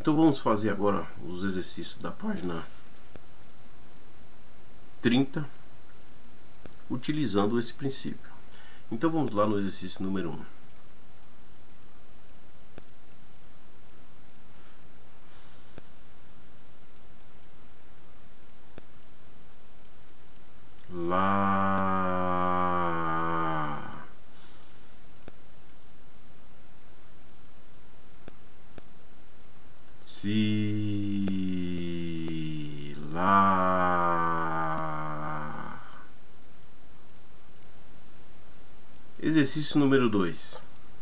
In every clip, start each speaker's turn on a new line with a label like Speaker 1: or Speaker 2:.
Speaker 1: Então vamos fazer agora os exercícios da página 30, utilizando esse princípio. Então vamos lá no exercício número 1. Lá, si, lá. Exercício número 2.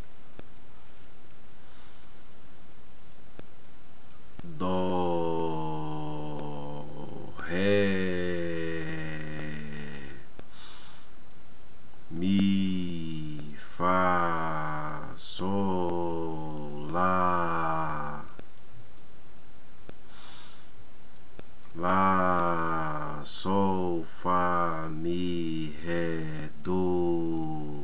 Speaker 1: Dó, ré, mi, fá, sol, lá. Lá, sol, fá, mi, ré, do.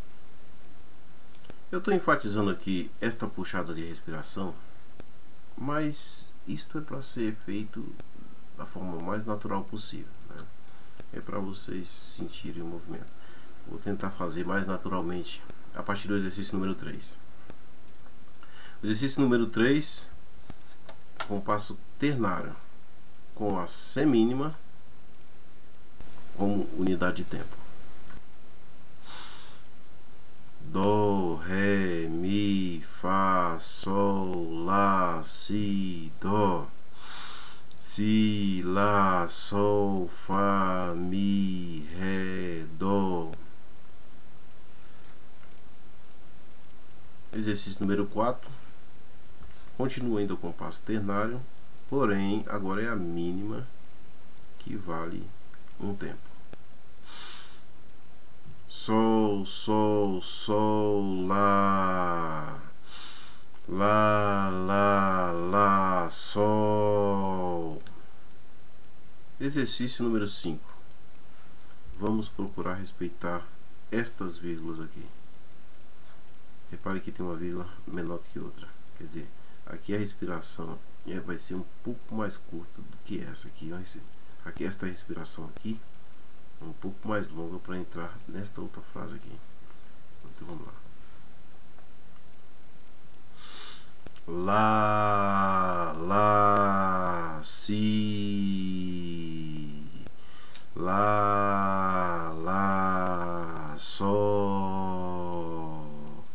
Speaker 1: Eu estou enfatizando aqui esta puxada de respiração, mas isto é para ser feito da forma mais natural possível, né? É para vocês sentirem o movimento. Vou tentar fazer mais naturalmente a partir do exercício número 3. O exercício número 3, compasso ternário com a semínima como unidade de tempo. Dó, ré, mi, fá, sol, lá, si, dó. Si, lá, sol, fá, mi, ré, dó. Exercício número 4. Continua ainda o compasso ternário, porém agora é a mínima que vale um tempo. Sol, sol, sol, lá. Lá, lá, lá, sol. Exercício número 5. Vamos procurar respeitar estas vírgulas aqui. Repare que tem uma vírgula menor que outra. Quer dizer, aqui a respiração vai ser um pouco mais curta do que essa aqui. Aqui esta respiração aqui é um pouco mais longa para entrar nesta outra frase aqui. Então vamos lá. Lá, lá, si. Lá, lá, sol.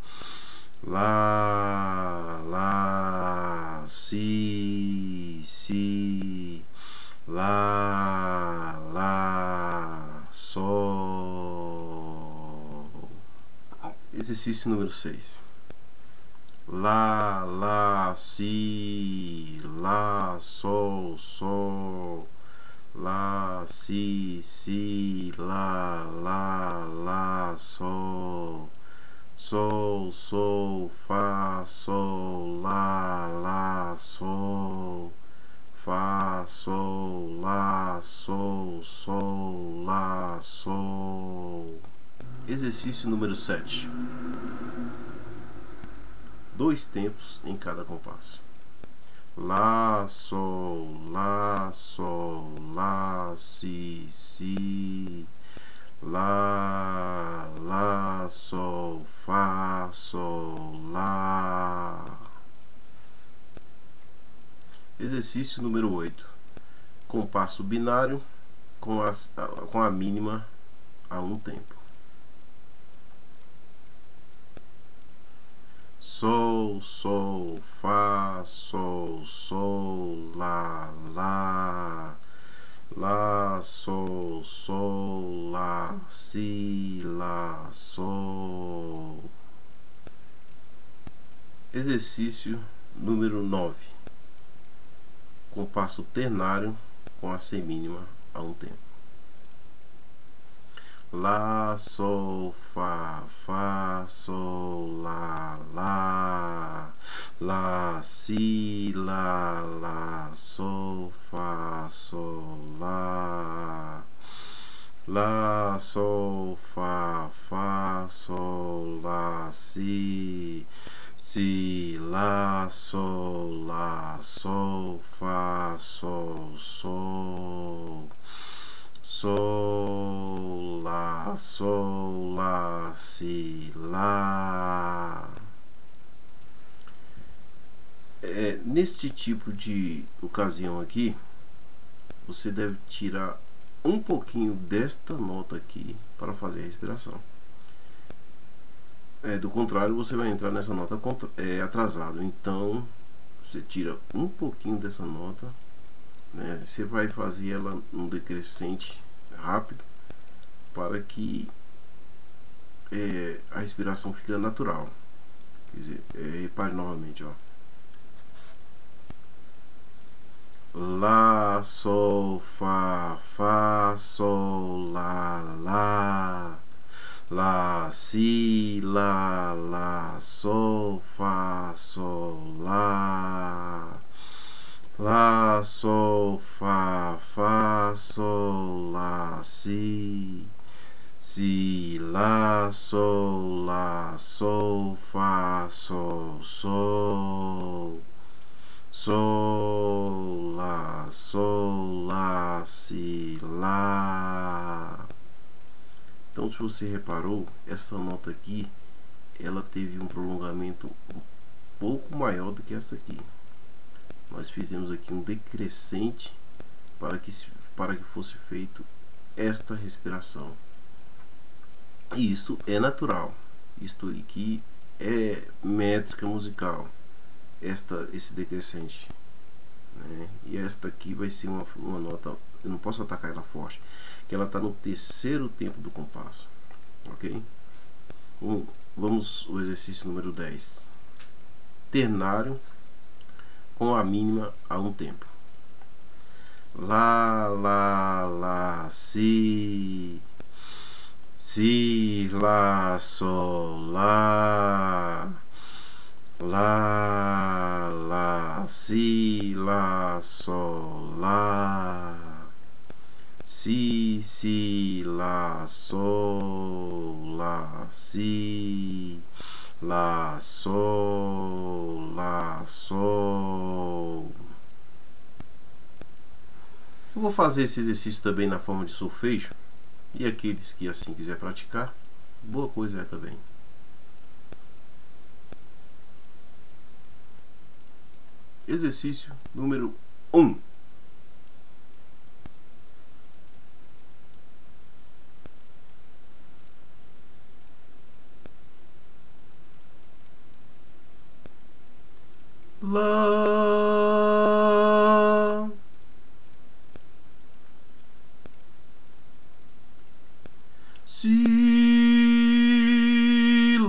Speaker 1: Lá, lá, si, si. Lá, lá, sol. Exercício número 6. Lá, lá, si, lá, sol, sol. Lá, si, si, lá, lá, lá, sol. Sol, sol, fá, sol, lá, lá, sol. Fá, sol, lá, sol, sol, lá, sol. Exercício número 7. 2 tempos em cada compasso. Lá, sol, lá, sol, lá, si, si. Lá, lá, sol, fá, sol, lá. Exercício número 8. Compasso binário com a mínima a um tempo. Sol, sol, fá, sol, sol, lá, lá. Lá, sol, sol, lá, si, lá, sol. Exercício número 9. Compasso ternário com a semínima a um tempo. Lá, sol, fá, fá, sol, lá, lá. Lá, si, lá, lá, sol, fá, sol, lá. Lá, sol, fá, fá, sol, lá, si. si, lá, sol, fá, sol, sol, lá, si, lá. Neste tipo de ocasião aqui, você deve tirar um pouquinho desta nota aqui para fazer a respiração. Do contrário, você vai entrar nessa nota atrasado. Então, você tira um pouquinho dessa nota, né? Você vai fazer ela num decrescente rápido para que a respiração fique natural. Quer dizer, repare novamente, ó. Lá, sol, fá, sol, lá. Lá, si, lá, sol, fá, sol, lá. Lá, sol, fá, sol, lá, si. Si, lá, sol, fá, sol, sol. Sol, lá, si, lá. Então, se você reparou, essa nota aqui, ela teve um prolongamento um pouco maior do que essa aqui. Nós fizemos aqui um decrescente para que fosse feito esta respiração. E isto é natural. Isto aqui é métrica musical. Esse decrescente, né? E esta aqui vai ser uma nota, eu não posso atacar ela forte, que ela está no terceiro tempo do compasso, ok? Vamos ao exercício número 10. Ternário com a mínima a um tempo. Lá, si, lá, sol, lá, si, lá, sol, lá, si, lá, sol, lá, si, lá, sol, lá, sol. Eu vou fazer esse exercício também na forma de solfejo, e aqueles que assim quiser praticar, boa coisa é também. Exercício número 1. Lá, si,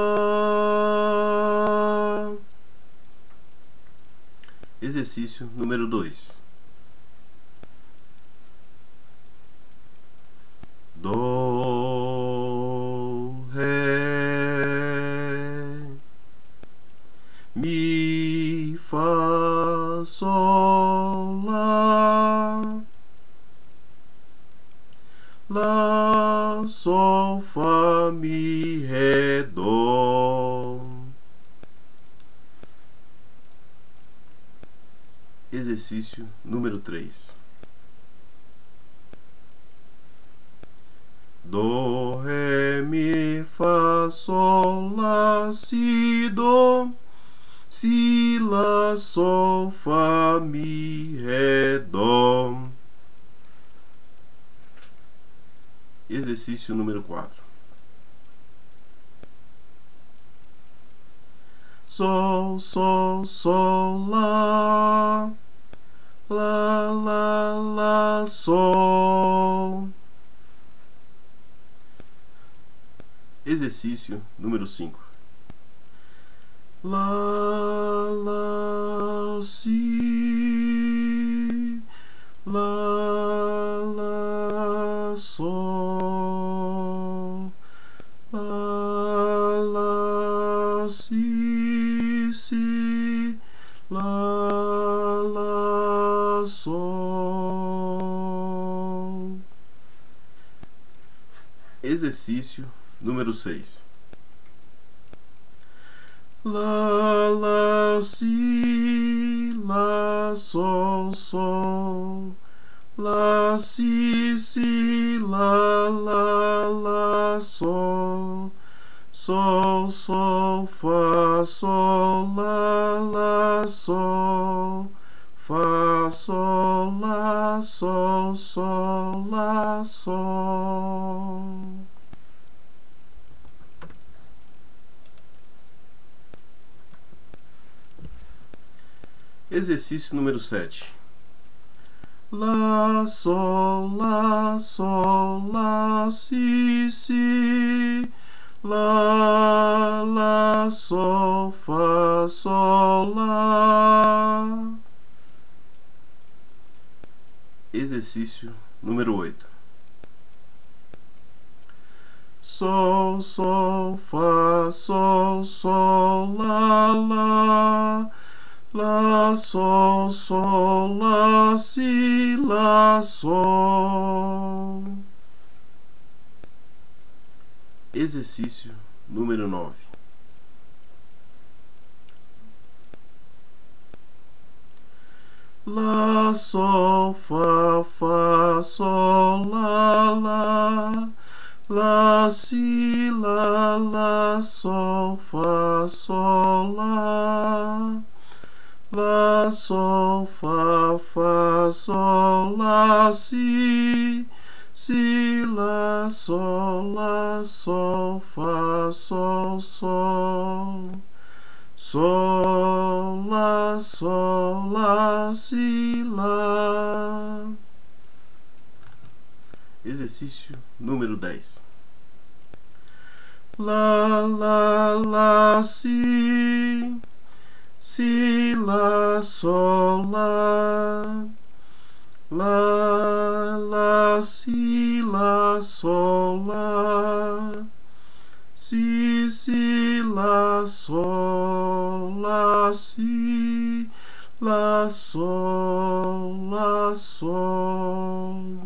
Speaker 1: lá. Exercício número 2. Do, ré, mi, fá, sol, lá. Lá, sol, fá, mi, ré, dó. Exercício número 3. Do, ré, mi, fá, sol, lá, si, dó. Si, lá, sol, fá, mi, ré, dó. Exercício número 4. Sol, sol, sol, lá. Lá, sol. Exercício número 5. Lá, si, lá, sol. Lá, si, lá, sol. Exercício número 6. lá, lá, si, lá, sol, sol, lá, si, lá, lá, lá, sol, sol, sol, fá, sol, lá, lá, sol, fá, sol, lá, sol, sol, lá, sol. Exercício número 7. Lá, sol, lá, sol, lá, si, lá, lá, sol, fá, sol, lá. Exercício número 8. Sol, sol, fá, sol, sol, lá, lá, lá, sol, sol, lá, si, lá, sol. Exercício número 9. Lá, sol, fá, fá, sol, lá, lá, lá, si, lá, sol, fá, sol, lá, lá, sol, fá, fá, sol, lá, si, lá, sol, fá, sol, sol, sol, lá, si, lá. Exercício número 10. Lá, lá, lá, si, lá, sol, lá, lá, lá, si, lá, sol, lá, si, lá, sol, lá, si, lá, sol, lá, sol.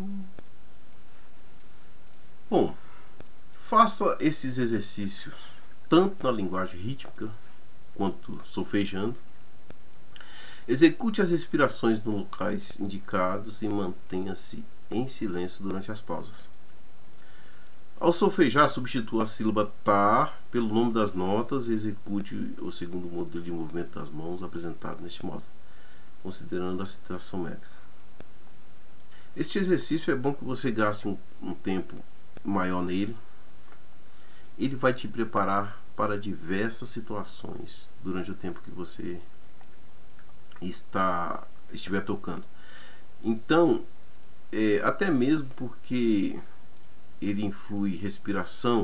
Speaker 1: Bom, faça esses exercícios tanto na linguagem rítmica quanto solfejando. Execute as respirações nos locais indicados e mantenha-se em silêncio durante as pausas. Ao solfejar, substitua a sílaba tá pelo nome das notas e execute o segundo modelo de movimento das mãos apresentado neste modo, considerando a situação métrica. Este exercício é bom que você gaste um tempo maior nele. Ele vai te preparar para diversas situações durante o tempo que você estiver tocando. Então, até mesmo porque ele influi respiração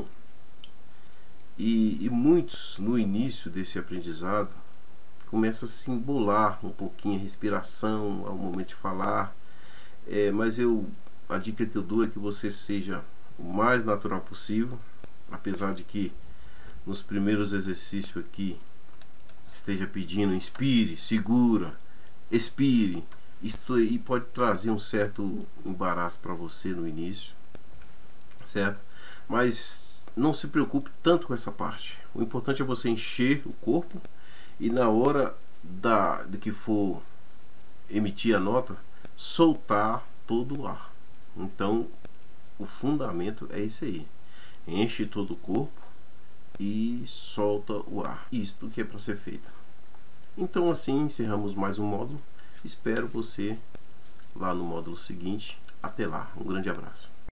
Speaker 1: e muitos no início desse aprendizado começam a se embolar um pouquinho a respiração ao momento de falar, mas a dica que eu dou é que você seja o mais natural possível, apesar de que nos primeiros exercícios aqui esteja pedindo inspire, segura, expire. Isto aí pode trazer um certo embaraço para você no início, certo? Mas não se preocupe tanto com essa parte. O importante é você encher o corpo e na hora de que for emitir a nota, soltar todo o ar. Então o fundamento é esse aí: enche todo o corpo e solta o ar. Isto que é para ser feito. Então assim encerramos mais um módulo. Espero você lá no módulo seguinte. Até lá, um grande abraço.